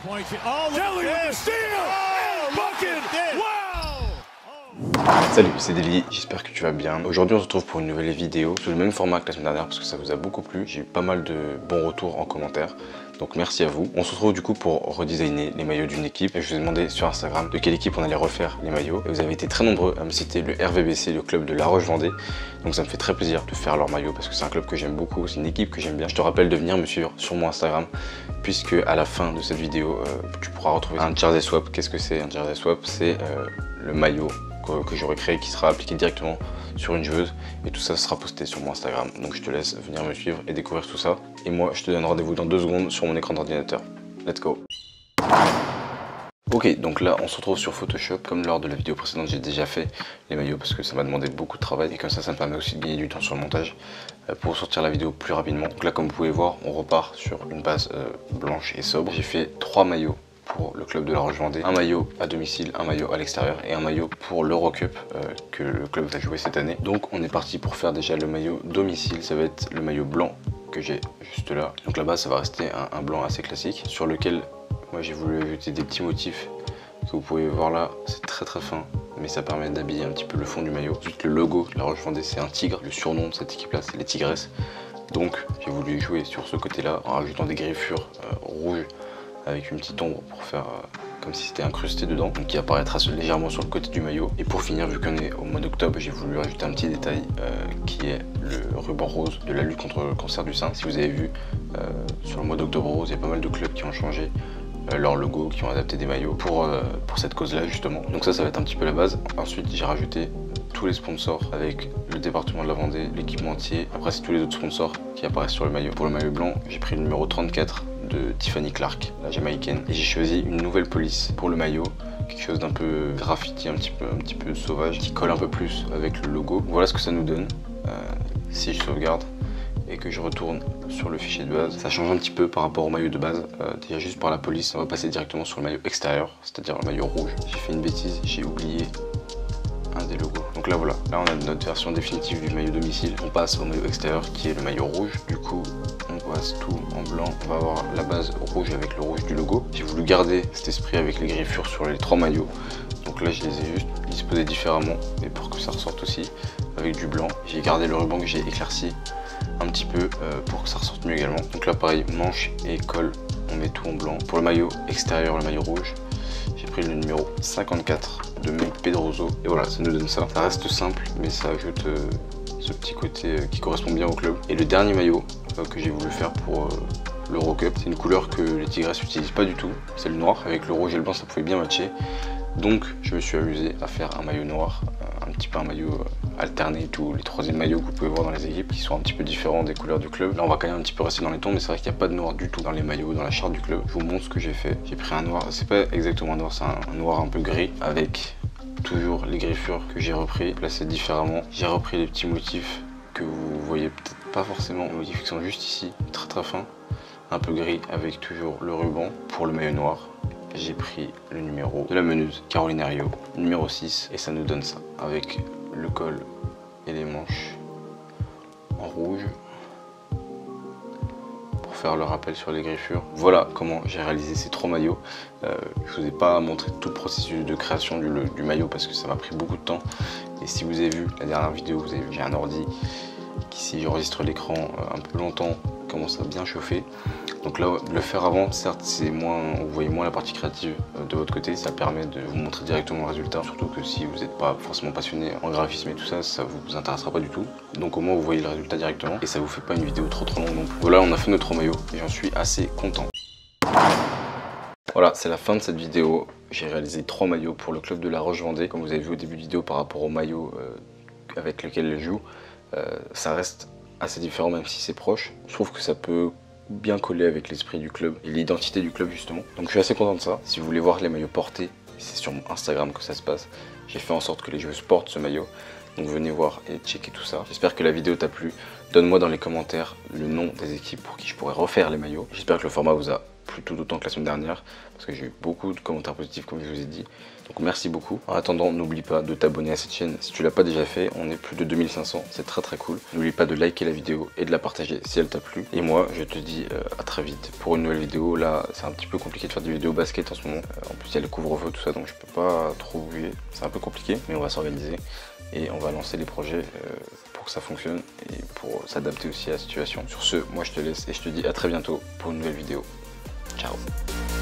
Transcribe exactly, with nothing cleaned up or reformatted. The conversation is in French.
Salut, c'est Deli, j'espère que tu vas bien. Aujourd'hui on se retrouve pour une nouvelle vidéo sur le même format que la semaine dernière parce que ça vous a beaucoup plu. J'ai eu pas mal de bons retours en commentaire, donc merci à vous. On se retrouve du coup pour redesigner les maillots d'une équipe. Et je vous ai demandé sur Instagram de quelle équipe on allait refaire les maillots. Et vous avez été très nombreux à me citer le R V B C, le club de La Roche-Vendée. Donc ça me fait très plaisir de faire leurs maillots parce que c'est un club que j'aime beaucoup, c'est une équipe que j'aime bien. Je te rappelle de venir me suivre sur mon Instagram puisque à la fin de cette vidéo, euh, tu pourras retrouver un jersey swap. Qu'est-ce que c'est un jersey swap? C'est euh, le maillot que j'aurai créé qui sera appliqué directement sur une joueuse et tout ça sera posté sur mon Instagram. Donc je te laisse venir me suivre et découvrir tout ça. Et moi je te donne rendez-vous dans deux secondes sur mon écran d'ordinateur. Let's go. Ok, donc là on se retrouve sur Photoshop. Comme lors de la vidéo précédente, j'ai déjà fait les maillots parce que ça m'a demandé beaucoup de travail et comme ça ça me permet aussi de gagner du temps sur le montage pour sortir la vidéo plus rapidement. Donc là comme vous pouvez voir, on repart sur une base euh, blanche et sobre. J'ai fait trois maillots pour le club de La Roche-Vendée, un maillot à domicile, un maillot à l'extérieur et un maillot pour l'Eurocup euh, que le club va jouer cette année. Donc on est parti pour faire déjà le maillot domicile, ça va être le maillot blanc que j'ai juste là. Donc là-bas ça va rester un, un blanc assez classique sur lequel moi j'ai voulu ajouter des petits motifs que vous pouvez voir là, c'est très très fin mais ça permet d'habiller un petit peu le fond du maillot. Juste le logo de La Roche-Vendée, c'est un tigre, le surnom de cette équipe là c'est les Tigresses. Donc j'ai voulu jouer sur ce côté là en rajoutant des griffures euh, rouges avec une petite ombre pour faire euh, comme si c'était incrusté dedans, donc qui apparaîtra légèrement sur le côté du maillot. Et pour finir, vu qu'on est au mois d'octobre, j'ai voulu rajouter un petit détail euh, qui est le ruban rose de la lutte contre le cancer du sein. Si vous avez vu, euh, sur le mois d'octobre rose, il y a pas mal de clubs qui ont changé euh, leur logo, qui ont adapté des maillots pour, euh, pour cette cause-là justement. Donc ça, ça va être un petit peu la base. Ensuite, j'ai rajouté tous les sponsors avec le département de la Vendée, l'équipementier. Après, c'est tous les autres sponsors qui apparaissent sur le maillot. Pour le maillot blanc, j'ai pris le numéro trente-quatre de Tiffany Clark, la jamaïcaine, et j'ai choisi une nouvelle police pour le maillot, quelque chose d'un peu graffiti, un petit peu, un petit peu sauvage, qui colle un peu plus avec le logo. Voilà ce que ça nous donne. Euh, si je sauvegarde et que je retourne sur le fichier de base, ça change un petit peu par rapport au maillot de base. Euh, déjà juste par la police, on va passer directement sur le maillot extérieur, c'est-à-dire le maillot rouge. J'ai fait une bêtise, j'ai oublié un des logos. Donc là voilà, là on a notre version définitive du maillot domicile. On passe au maillot extérieur qui est le maillot rouge. Du coup on passe tout en blanc, on va avoir la base rouge avec le rouge du logo. J'ai voulu garder cet esprit avec les griffures sur les trois maillots. Donc là je les ai juste disposés différemment, mais pour que ça ressorte aussi avec du blanc. J'ai gardé le ruban que j'ai éclairci un petit peu euh, pour que ça ressorte mieux également. Donc là pareil, manche et col, on met tout en blanc. Pour le maillot extérieur, le maillot rouge, j'ai pris le numéro cinquante-quatre de Mike Pedroso. Et voilà, ça nous donne ça. Ça reste simple, mais ça ajoute euh, ce petit côté euh, qui correspond bien au club. Et le dernier maillot euh, que j'ai voulu faire pour euh, l'Eurocup, c'est une couleur que les Tigresses n'utilisent pas du tout. C'est le noir. Avec le rouge et le blanc, ça pouvait bien matcher. Donc je me suis amusé à faire un maillot noir, un petit peu un maillot alterné, tous les troisièmes maillots que vous pouvez voir dans les équipes qui sont un petit peu différents des couleurs du club. Là on va quand même un petit peu rester dans les tons, mais c'est vrai qu'il n'y a pas de noir du tout dans les maillots, dans la charte du club. Je vous montre ce que j'ai fait. J'ai pris un noir, c'est pas exactement un noir, c'est un, un noir un peu gris avec toujours les griffures que j'ai repris, placées différemment. J'ai repris les petits motifs que vous voyez peut-être pas forcément, les motifs qui sont juste ici, très très fins, un peu gris avec toujours le ruban. Pour le maillot noir, j'ai pris le numéro de la meneuse Caroline Herriot, numéro six, et ça nous donne ça avec le col et les manches en rouge pour faire le rappel sur les griffures. Voilà comment j'ai réalisé ces trois maillots. Euh, je vous ai pas montré tout le processus de création du, du maillot parce que ça m'a pris beaucoup de temps. Et si vous avez vu la dernière vidéo, vous avez vu j'ai un ordi qui, si j'enregistre l'écran un peu longtemps, commence à bien chauffer. Donc là, le faire avant, certes, c'est moins, vous voyez moins la partie créative de votre côté, ça permet de vous montrer directement le résultat. Surtout que si vous n'êtes pas forcément passionné en graphisme et tout ça, ça vous intéressera pas du tout. Donc au moins, vous voyez le résultat directement et ça vous fait pas une vidéo trop trop longue non plus. Voilà, on a fait notre maillot et j'en suis assez content. Voilà, c'est la fin de cette vidéo. J'ai réalisé trois maillots pour le club de La Roche-Vendée. Comme vous avez vu au début de vidéo par rapport au maillot euh, avec lequel je joue, euh, ça reste assez différent même si c'est proche. Je trouve que ça peut bien coller avec l'esprit du club et l'identité du club justement. Donc je suis assez content de ça. Si vous voulez voir les maillots portés, c'est sur mon Instagram que ça se passe. J'ai fait en sorte que les joueuses portent ce maillot. Donc venez voir et checker tout ça. J'espère que la vidéo t'a plu. Donne-moi dans les commentaires le nom des équipes pour qui je pourrais refaire les maillots. J'espère que le format vous a plutôt d'autant que la semaine dernière, parce que j'ai eu beaucoup de commentaires positifs comme je vous ai dit. Donc merci beaucoup. En attendant, n'oublie pas de t'abonner à cette chaîne si tu l'as pas déjà fait. On est plus de deux mille cinq cents, c'est très très cool. N'oublie pas de liker la vidéo et de la partager si elle t'a plu. Et moi, je te dis euh, à très vite pour une nouvelle vidéo. Là, c'est un petit peu compliqué de faire des vidéos basket en ce moment. Euh, en plus, il y a le couvre-feu, tout ça, donc je peux pas trop bouger. C'est un peu compliqué, mais on va s'organiser et on va lancer les projets euh, pour que ça fonctionne et pour s'adapter aussi à la situation. Sur ce, moi je te laisse et je te dis à très bientôt pour une nouvelle vidéo. Ciao.